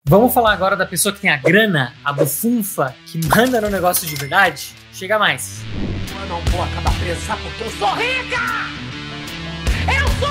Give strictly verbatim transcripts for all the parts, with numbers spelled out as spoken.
Vamos falar agora da pessoa que tem a grana, a bufunfa, que manda no negócio de verdade? Chega mais. Eu não vou acabar preso, sabe porque eu sou rica! Eu sou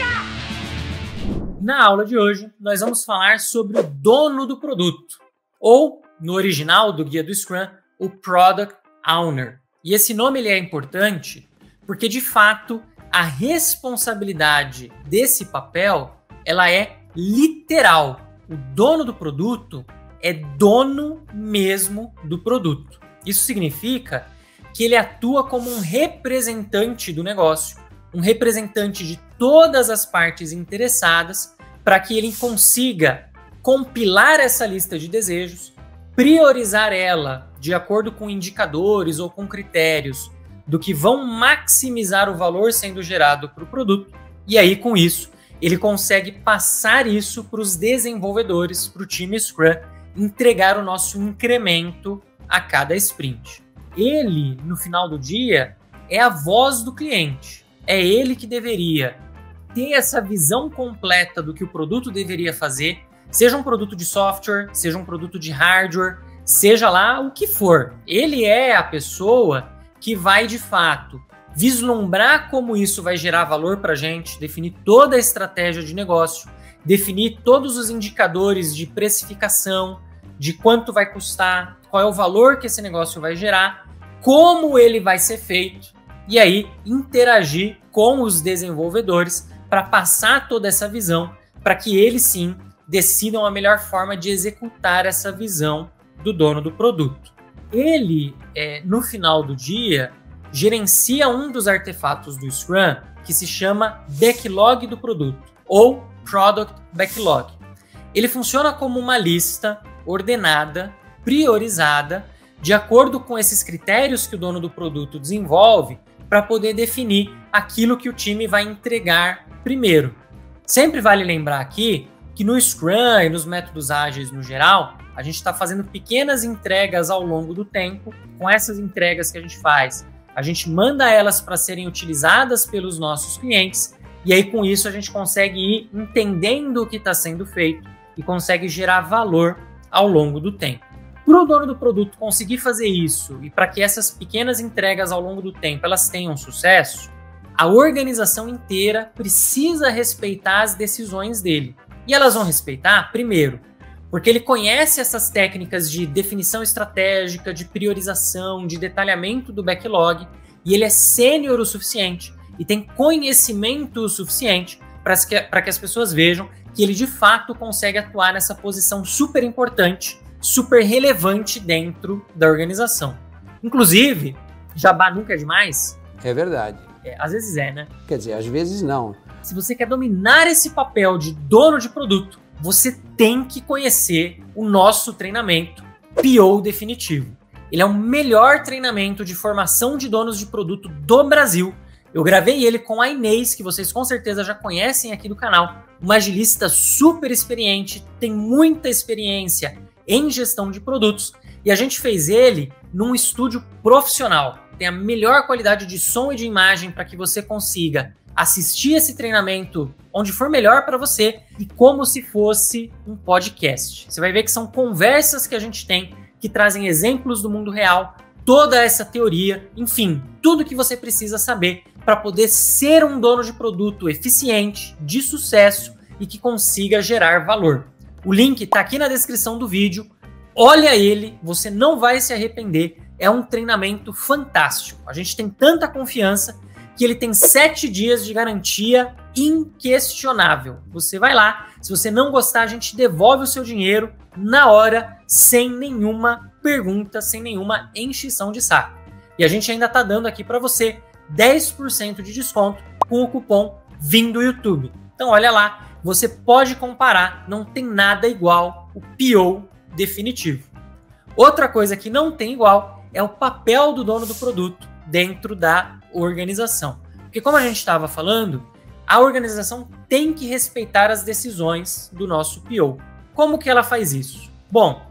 rica! Na aula de hoje, nós vamos falar sobre o dono do produto, ou, no original do guia do Scrum, o Product Owner. E esse nome ele é importante porque, de fato, a responsabilidade desse papel ela é literal. O dono do produto é dono mesmo do produto. Isso significa que ele atua como um representante do negócio, um representante de todas as partes interessadas para que ele consiga compilar essa lista de desejos, priorizar ela de acordo com indicadores ou com critérios do que vão maximizar o valor sendo gerado para o produto, e aí com isso ele consegue passar isso para os desenvolvedores, para o time Scrum, entregar o nosso incremento a cada sprint. Ele, no final do dia, é a voz do cliente. É ele que deveria ter essa visão completa do que o produto deveria fazer, seja um produto de software, seja um produto de hardware, seja lá o que for. Ele é a pessoa que vai, de fato, vislumbrar como isso vai gerar valor para a gente, definir toda a estratégia de negócio, definir todos os indicadores de precificação, de quanto vai custar, qual é o valor que esse negócio vai gerar, como ele vai ser feito, e aí interagir com os desenvolvedores para passar toda essa visão, para que eles sim decidam a melhor forma de executar essa visão do dono do produto. Ele, é, no final do dia, gerencia um dos artefatos do Scrum que se chama Backlog do produto, ou Product Backlog. Ele funciona como uma lista ordenada, priorizada, de acordo com esses critérios que o dono do produto desenvolve para poder definir aquilo que o time vai entregar primeiro. Sempre vale lembrar aqui que no Scrum e nos métodos ágeis no geral, a gente está fazendo pequenas entregas ao longo do tempo. Com essas entregas que a gente faz, a gente manda elas para serem utilizadas pelos nossos clientes e aí com isso a gente consegue ir entendendo o que está sendo feito e consegue gerar valor ao longo do tempo. Para o dono do produto conseguir fazer isso e para que essas pequenas entregas ao longo do tempo elas tenham sucesso, a organização inteira precisa respeitar as decisões dele. E elas vão respeitar, primeiro, porque ele conhece essas técnicas de definição estratégica, de priorização, de detalhamento do backlog, e ele é sênior o suficiente e tem conhecimento o suficiente para que, para que as pessoas vejam que ele de fato consegue atuar nessa posição super importante, super relevante dentro da organização. Inclusive, jabá nunca é demais? É verdade. É, às vezes é, né? Quer dizer, às vezes não. Se você quer dominar esse papel de dono de produto, você tem que conhecer o nosso treinamento P O Definitivo. Ele é o melhor treinamento de formação de donos de produto do Brasil. Eu gravei ele com a Inês, que vocês com certeza já conhecem aqui do canal. Uma agilista super experiente, tem muita experiência em gestão de produtos. E a gente fez ele num estúdio profissional. Tem a melhor qualidade de som e de imagem para que você consiga assistir esse treinamento onde for melhor para você e como se fosse um podcast. Você vai ver que são conversas que a gente tem que trazem exemplos do mundo real, toda essa teoria, enfim, tudo que você precisa saber para poder ser um dono de produto eficiente, de sucesso e que consiga gerar valor. O link está aqui na descrição do vídeo. Olha ele, você não vai se arrepender. É um treinamento fantástico. A gente tem tanta confiança que ele tem sete dias de garantia inquestionável. Você vai lá, se você não gostar, a gente devolve o seu dinheiro na hora, sem nenhuma pergunta, sem nenhuma encheção de saco. E a gente ainda está dando aqui para você dez por cento de desconto com o cupom Vim do YouTube. Então olha lá, você pode comparar, não tem nada igual o P O Definitivo. Outra coisa que não tem igual é o papel do dono do produto dentro da organização. Porque como a gente estava falando, a organização tem que respeitar as decisões do nosso P O. Como que ela faz isso? Bom,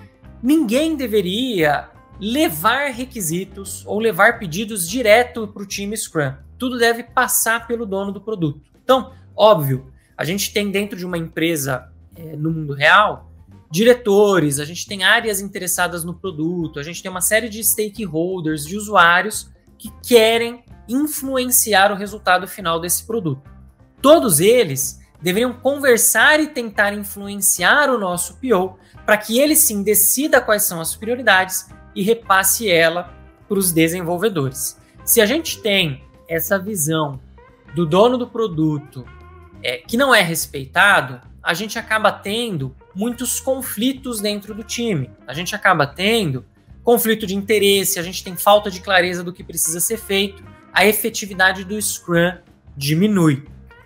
ninguém deveria levar requisitos ou levar pedidos direto para o time Scrum. Tudo deve passar pelo dono do produto. Então, óbvio, a gente tem dentro de uma empresa é, no mundo real diretores, a gente tem áreas interessadas no produto, a gente tem uma série de stakeholders, de usuários que querem influenciar o resultado final desse produto. Todos eles deveriam conversar e tentar influenciar o nosso P O para que ele sim decida quais são as prioridades e repasse ela para os desenvolvedores. Se a gente tem essa visão do dono do produto é, que não é respeitado, a gente acaba tendo muitos conflitos dentro do time. A gente acaba tendo conflito de interesse, a gente tem falta de clareza do que precisa ser feito, a efetividade do Scrum diminui.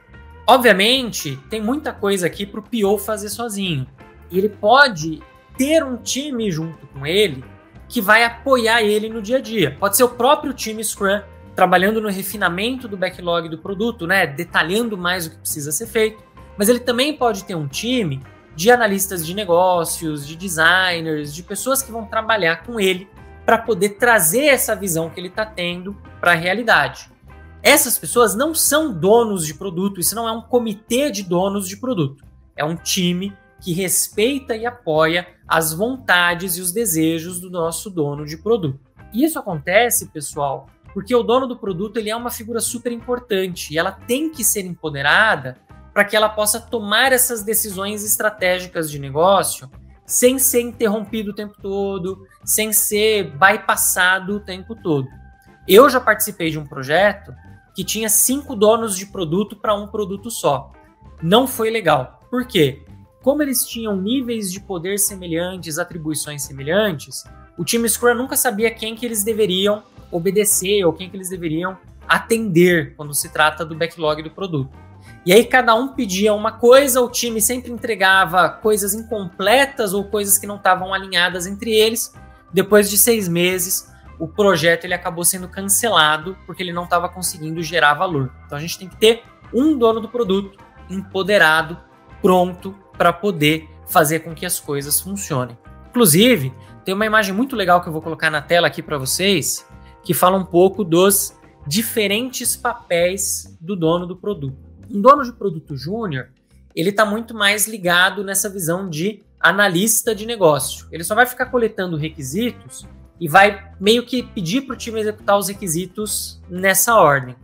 Obviamente, tem muita coisa aqui para o P O fazer sozinho. Ele pode ter um time junto com ele que vai apoiar ele no dia a dia. Pode ser o próprio time Scrum trabalhando no refinamento do backlog do produto, né, detalhando mais o que precisa ser feito. Mas ele também pode ter um time de analistas de negócios, de designers, de pessoas que vão trabalhar com ele para poder trazer essa visão que ele está tendo para a realidade. Essas pessoas não são donos de produto, isso não é um comitê de donos de produto. É um time que respeita e apoia as vontades e os desejos do nosso dono de produto. E isso acontece, pessoal, porque o dono do produto ele é uma figura super importante e ela tem que ser empoderada para que ela possa tomar essas decisões estratégicas de negócio sem ser interrompido o tempo todo, sem ser bypassado o tempo todo. Eu já participei de um projeto que tinha cinco donos de produto para um produto só. Não foi legal. Por quê? Como eles tinham níveis de poder semelhantes, atribuições semelhantes, o time Scrum nunca sabia quem que eles deveriam obedecer ou quem que eles deveriam atender quando se trata do backlog do produto. E aí cada um pedia uma coisa, o time sempre entregava coisas incompletas ou coisas que não estavam alinhadas entre eles. Depois de seis meses, o projeto ele acabou sendo cancelado porque ele não estava conseguindo gerar valor. Então a gente tem que ter um dono do produto empoderado, pronto para poder fazer com que as coisas funcionem. Inclusive, tem uma imagem muito legal que eu vou colocar na tela aqui para vocês, que fala um pouco dos diferentes papéis do dono do produto. Um dono de produto júnior, ele está muito mais ligado nessa visão de analista de negócio. Ele só vai ficar coletando requisitos e vai meio que pedir para o time executar os requisitos nessa ordem.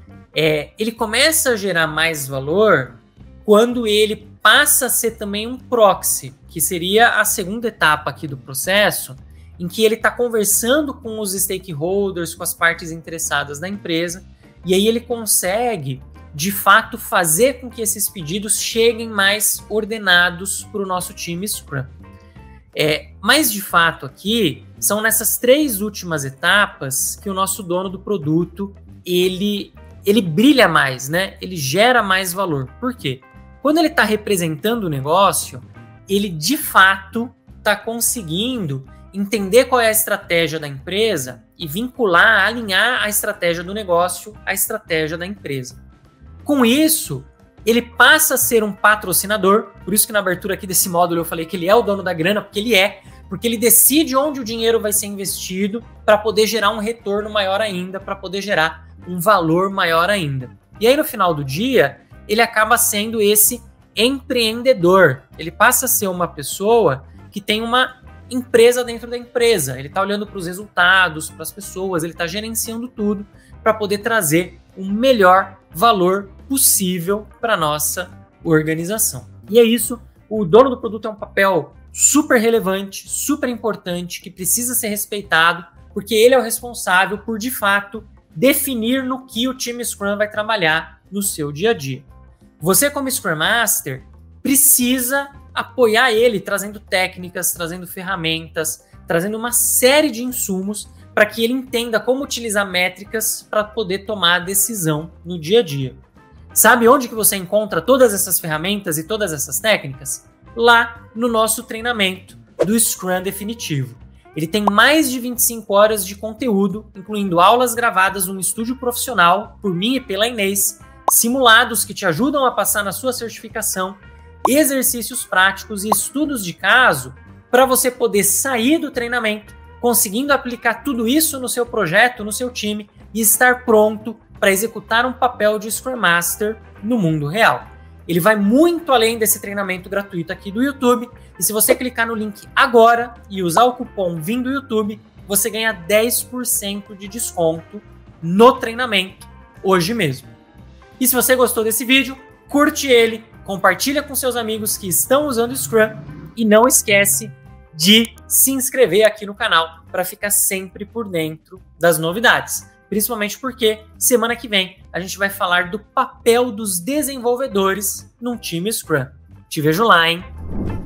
É, ele começa a gerar mais valor quando ele passa a ser também um proxy, que seria a segunda etapa aqui do processo, em que ele está conversando com os stakeholders, com as partes interessadas da empresa, e aí ele consegue de fato fazer com que esses pedidos cheguem mais ordenados para o nosso time Scrum. É, mas de fato aqui, são nessas três últimas etapas que o nosso dono do produto, ele, ele brilha mais, né? Ele gera mais valor. Por quê? Quando ele está representando o negócio, ele de fato está conseguindo entender qual é a estratégia da empresa e vincular, alinhar a estratégia do negócio à estratégia da empresa. Com isso, ele passa a ser um patrocinador, por isso que na abertura aqui desse módulo eu falei que ele é o dono da grana, porque ele é, porque ele decide onde o dinheiro vai ser investido para poder gerar um retorno maior ainda, para poder gerar um valor maior ainda. E aí no final do dia, ele acaba sendo esse empreendedor, ele passa a ser uma pessoa que tem uma empresa dentro da empresa, ele está olhando para os resultados, para as pessoas, ele está gerenciando tudo para poder trazer o melhor valor possível para a nossa organização. E é isso, o dono do produto é um papel super relevante, super importante, que precisa ser respeitado, porque ele é o responsável por, de fato, definir no que o time Scrum vai trabalhar no seu dia a dia. Você, como Scrum Master, precisa apoiar ele, trazendo técnicas, trazendo ferramentas, trazendo uma série de insumos para que ele entenda como utilizar métricas para poder tomar a decisão no dia a dia. Sabe onde que você encontra todas essas ferramentas e todas essas técnicas? Lá no nosso treinamento do Scrum Definitivo. Ele tem mais de vinte e cinco horas de conteúdo, incluindo aulas gravadas num estúdio profissional por mim e pela Inês, simulados que te ajudam a passar na sua certificação, exercícios práticos e estudos de caso para você poder sair do treinamento conseguindo aplicar tudo isso no seu projeto, no seu time e estar pronto para executar um papel de Scrum Master no mundo real. Ele vai muito além desse treinamento gratuito aqui do YouTube. E se você clicar no link agora e usar o cupom V I M do YouTube, você ganha dez por cento de desconto no treinamento hoje mesmo. E se você gostou desse vídeo, curte ele, compartilha com seus amigos que estão usando o Scrum e não esquece de se inscrever aqui no canal para ficar sempre por dentro das novidades. Principalmente porque semana que vem a gente vai falar do papel dos desenvolvedores num time Scrum. Te vejo lá, hein?